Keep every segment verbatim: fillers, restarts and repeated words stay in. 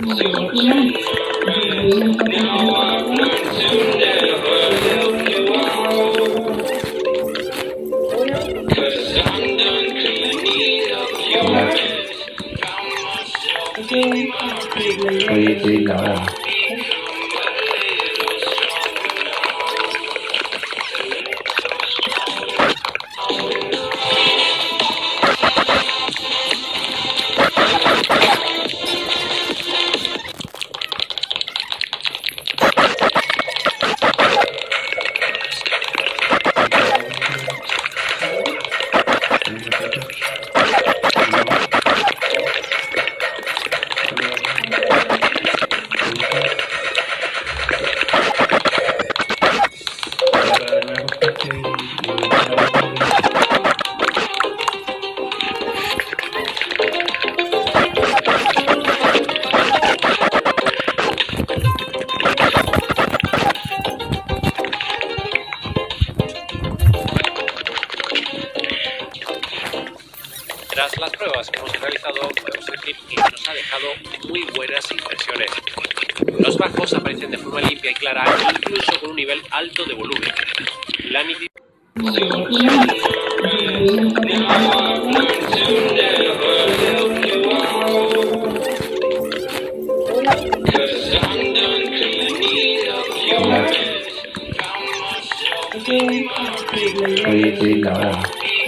Oye, sí, la verdad. Tras las pruebas que hemos realizado, podemos decir que nos ha dejado muy buenas impresiones. Los bajos aparecen de forma limpia y clara, incluso con un nivel alto de volumen. La nitidez Oye, sí, la verdad.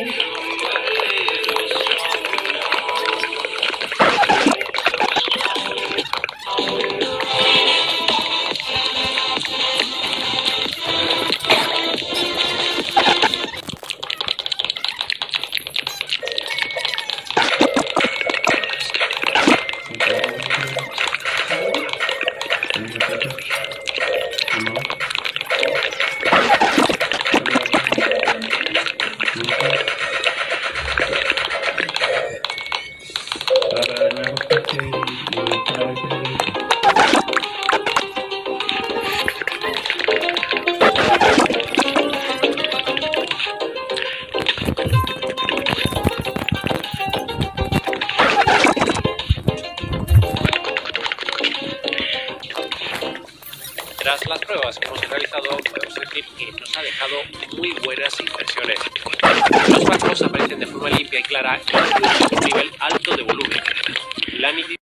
Tras las pruebas que hemos realizado, podemos decir que nos ha dejado muy buenas impresiones. Los bajos aparecen de forma limpia y clara, incluso con un nivel alto de volumen. La nitidez